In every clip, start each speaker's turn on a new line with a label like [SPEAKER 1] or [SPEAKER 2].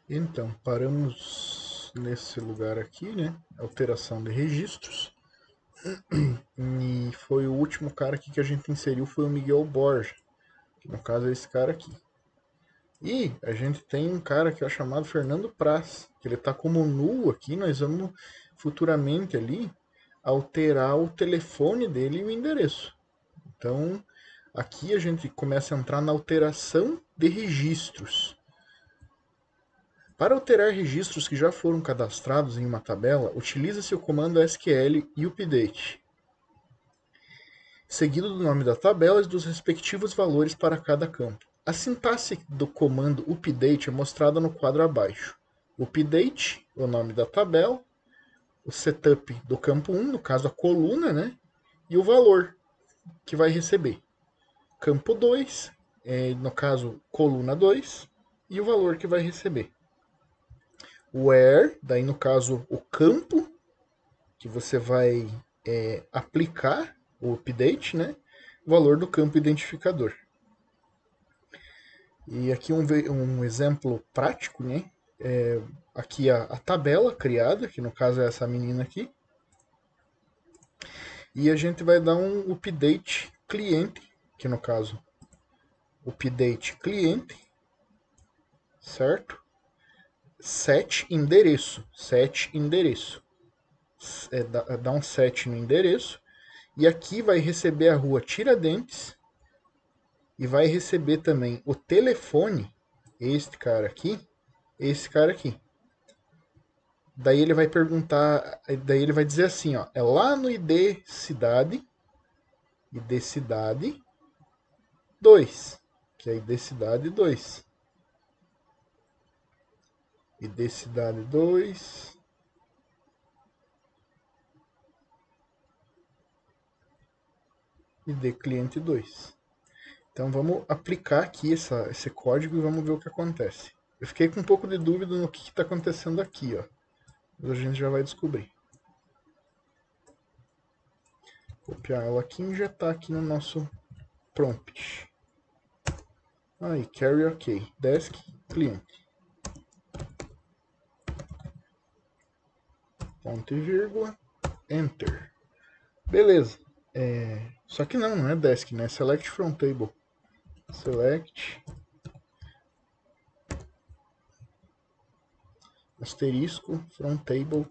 [SPEAKER 1] Então, paramos nesse lugar aqui, né? Alteração de registros. E foi o último cara aqui que a gente inseriu foi o Miguel Borja, que no caso é esse cara aqui. E a gente tem um cara que é chamado Fernando Praz, que ele está como nulo aqui. Nós vamos futuramente ali alterar o telefone dele e o endereço. Então, aqui a gente começa a entrar na alteração de registros. Para alterar registros que já foram cadastrados em uma tabela, utiliza-se o comando SQL update, seguido do nome da tabela e dos respectivos valores para cada campo. A sintaxe do comando update é mostrada no quadro abaixo. Update, o nome da tabela, o setup do campo 1, no caso a coluna, né? E o valor que vai receber. Campo 2, no caso coluna 2, e o valor que vai receber. Where, daí no caso o campo que você vai aplicar o update, né? O valor do campo identificador. E aqui um exemplo prático, né? Aqui a tabela criada, que no caso é essa menina aqui. E a gente vai dar um update cliente, que no caso update cliente, certo? Set endereço, dá um set no endereço. E aqui vai receber a rua Tiradentes e vai receber também o telefone, esse cara aqui. Daí ele vai perguntar, daí ele vai dizer assim, ó, é lá no ID cidade 2, que é ID cidade 2. ID cidade 2, ID cliente 2. Então vamos aplicar aqui esse código e vamos ver o que acontece. Eu fiquei com um pouco de dúvida no que está acontecendo aqui, ó. Mas a gente já vai descobrir. Copiar ela aqui e injetar aqui no nosso prompt. Aí, carry ok. Desk, cliente. Ponto e vírgula, enter. Beleza. Só que não é desk, né? Select from table. Select asterisco from table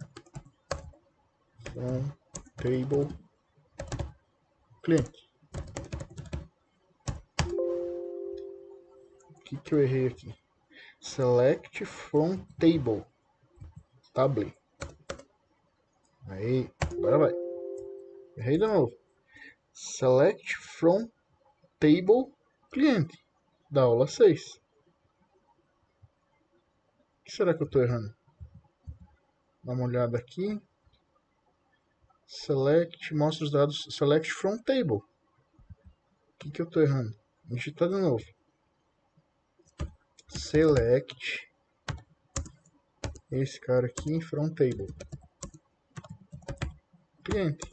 [SPEAKER 1] cliente. O que eu errei aqui? Select from table. Aí, agora vai. Errei de novo. Select from table cliente. Da aula 6. O que será que eu estou errando? Dá uma olhada aqui. Select, mostra os dados. Select from table. O que eu estou errando? Digitar de novo. Select esse cara aqui from table. Cliente.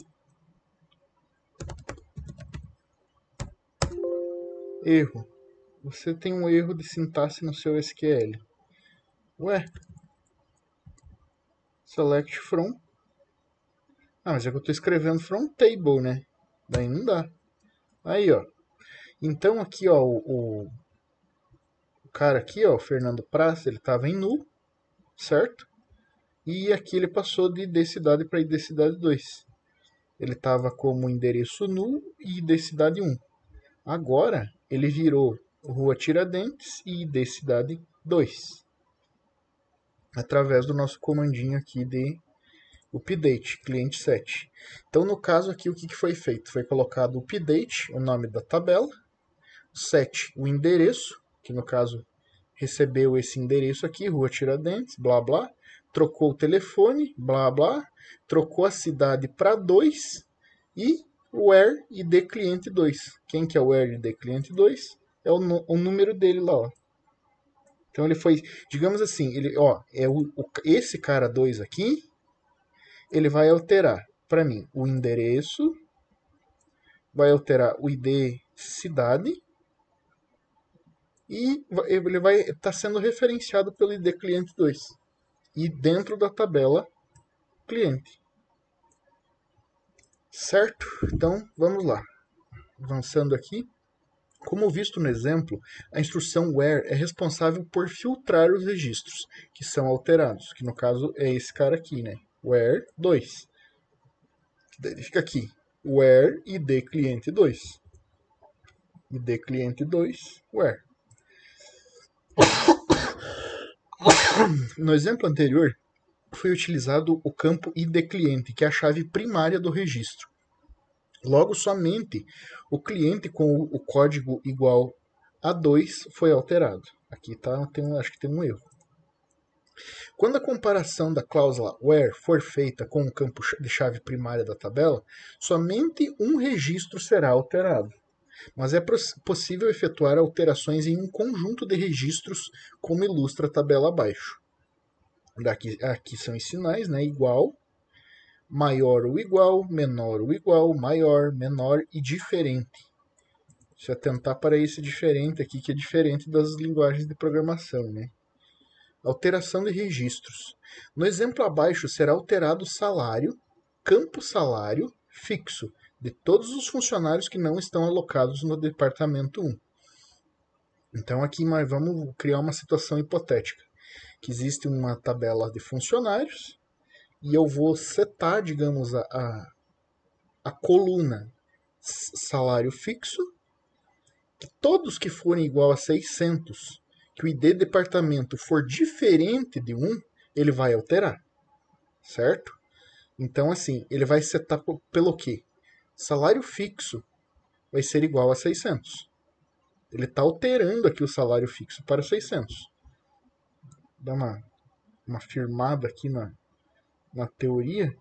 [SPEAKER 1] Erro. Você tem um erro de sintaxe no seu SQL. Ué? Select from. Ah, mas é que eu estou escrevendo from table, né? Daí não dá. Aí, ó. Então aqui, ó, o cara aqui, ó, o Fernando Praça, ele estava em nu, certo? E aqui ele passou de ID cidade para ID cidade 2. Ele estava como endereço nu e ID cidade 1. Agora ele virou Rua Tiradentes e ID cidade 2. Através do nosso comandinho aqui de update, cliente 7. Então, no caso aqui, o que foi feito? Foi colocado update, o nome da tabela, set, o endereço, que no caso recebeu esse endereço aqui, Rua Tiradentes, blá blá, trocou o telefone, blá blá, trocou a cidade para 2 e o where ID cliente 2. Quem que é o where ID cliente 2? É o número dele lá, ó. Então ele foi, digamos assim, ele, ó, esse cara 2 aqui, ele vai alterar para mim o endereço, vai alterar o ID cidade e ele vai estar sendo referenciado pelo ID cliente 2 e dentro da tabela cliente. Certo? Então, vamos lá. Avançando aqui. Como visto no exemplo, a instrução where é responsável por filtrar os registros que são alterados, que no caso é esse cara aqui, né? Where 2. Daí fica aqui, where id cliente 2. id cliente 2, where. No exemplo anterior, foi utilizado o campo id cliente, que é a chave primária do registro. Logo, somente o cliente com o código igual a 2 foi alterado. Aqui acho que tem um erro. Quando a comparação da cláusula where for feita com o campo de chave primária da tabela, somente um registro será alterado. Mas é possível efetuar alterações em um conjunto de registros, como ilustra a tabela abaixo. Aqui são os sinais, né? Igual, maior ou igual, menor ou igual, maior, menor e diferente. Deixa eu atentar para esse diferente aqui, que é diferente das linguagens de programação, né? Alteração de registros. No exemplo abaixo, será alterado o salário, campo salário, fixo, de todos os funcionários que não estão alocados no departamento 1. Então aqui nós vamos criar uma situação hipotética, que existe uma tabela de funcionários, e eu vou setar, digamos, a coluna salário fixo, que todos que forem igual a 600, que o ID departamento for diferente de 1, ele vai alterar, certo? Então, assim, ele vai setar pelo quê? Salário fixo vai ser igual a 600. Ele está alterando aqui o salário fixo para 600. Dá uma firmada aqui na teoria.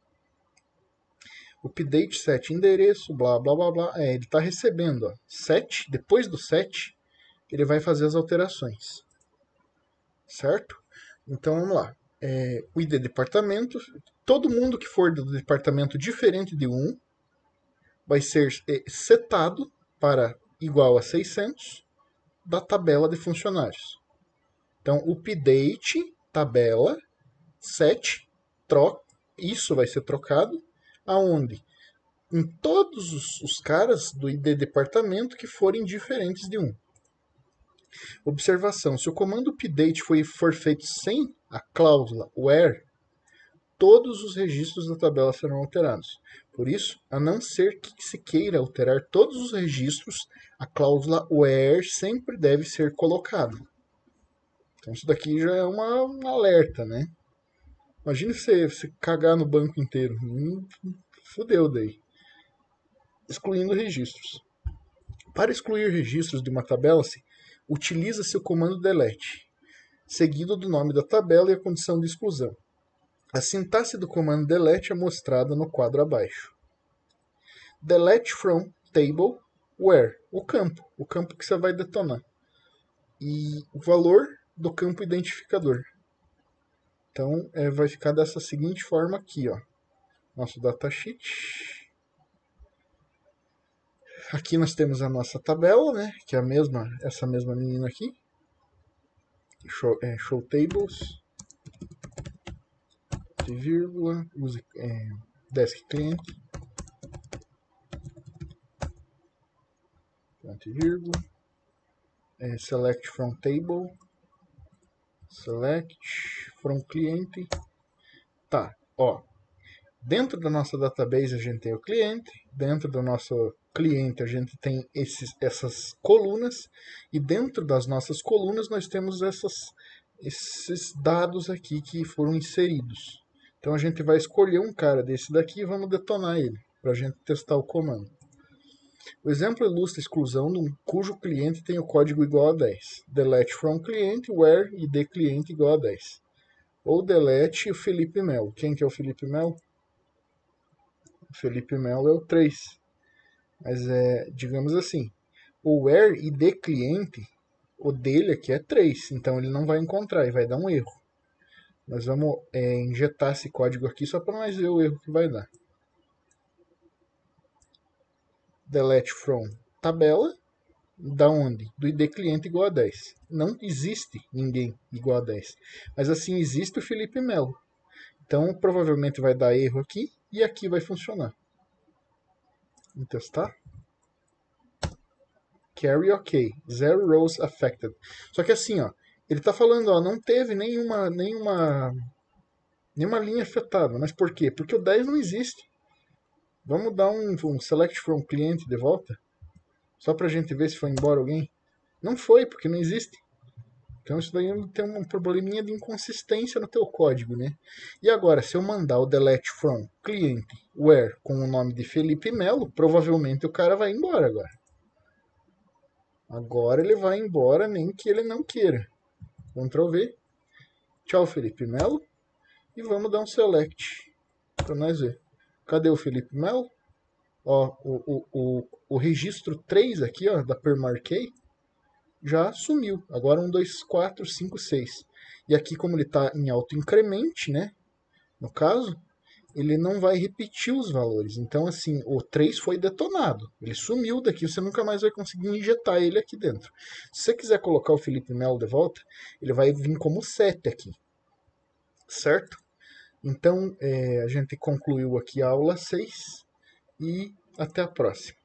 [SPEAKER 1] Update set endereço, blá, blá, blá, blá. Ele está recebendo, ó, 7. Depois do 7, ele vai fazer as alterações. Certo? Então, vamos lá. O ID departamento, todo mundo que for do departamento diferente de 1 vai ser setado para igual a 600 da tabela de funcionários. Então, update, tabela, set, isso vai ser trocado, aonde? Em todos os caras do ID departamento que forem diferentes de 1. Observação, se o comando update for feito sem a cláusula where, todos os registros da tabela serão alterados. Por isso, a não ser que se queira alterar todos os registros, a cláusula where sempre deve ser colocada. Então isso daqui já é um alerta, né? Imagina você cagar no banco inteiro. Fudeu daí. Excluindo registros. Para excluir registros de uma tabela, utiliza-se o comando delete, seguido do nome da tabela e a condição de exclusão. A sintaxe do comando delete é mostrada no quadro abaixo. Delete from table where, o campo que você vai detonar. E o valor do campo identificador. Então, vai ficar dessa seguinte forma aqui, ó. Nosso datasheet. Aqui nós temos a nossa tabela, né? Que é essa mesma menina aqui. Show tables. De vírgula. Use desk cliente. Ponto e vírgula. Select from table. Select from cliente. Tá, ó. Dentro da nossa database a gente tem o cliente, dentro do nosso cliente a gente tem essas colunas, e dentro das nossas colunas nós temos esses dados aqui que foram inseridos. Então a gente vai escolher um cara desse daqui e vamos detonar ele, para a gente testar o comando. O exemplo ilustra a exclusão cujo cliente tem o código igual a 10. Delete from cliente, where id cliente igual a 10. Ou delete o Felipe Melo. Quem que é o Felipe Melo? Felipe Melo é o 3. Mas digamos assim, o where id cliente, o dele aqui é 3, então ele não vai encontrar e vai dar um erro. Nós vamos injetar esse código aqui só para nós ver o erro que vai dar. Delete from tabela, Da onde? Do ID cliente igual a 10. Não existe ninguém igual a 10. Mas assim existe o Felipe Melo. Então provavelmente vai dar erro aqui e aqui vai funcionar. Vamos testar. Carry OK. Zero rows affected. Só que assim, ó, ele está falando, ó, não teve nenhuma linha afetada. Mas por quê? Porque o 10 não existe. Vamos dar um select from cliente de volta? Só para a gente ver se foi embora alguém. Não foi, porque não existe. Então isso daí tem um probleminha de inconsistência no teu código, né? E agora, se eu mandar o delete from cliente where com o nome de Felipe Melo, provavelmente o cara vai embora agora. Agora ele vai embora, nem que ele não queira. Ctrl V. Tchau, Felipe Melo. E vamos dar um select para nós ver. Cadê o Felipe Melo? Ó, o registro 3 aqui, ó, da Permarquei, já sumiu. Agora 1, 2, 4, 5, 6. E aqui, como ele está em autoincremente, né? No caso, ele não vai repetir os valores. Então, assim, o 3 foi detonado. Ele sumiu daqui, você nunca mais vai conseguir injetar ele aqui dentro. Se você quiser colocar o Felipe Melo de volta, ele vai vir como 7 aqui. Certo? Então, a gente concluiu aqui a aula 6 e até a próxima.